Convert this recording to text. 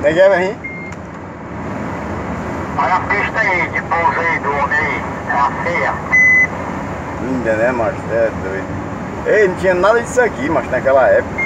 Neguei, velhinho? Olha a pista aí de pouso aí do homem aí. É a feia. Linda, né, macho? É doido. Ei, não tinha nada disso aqui, macho, naquela época.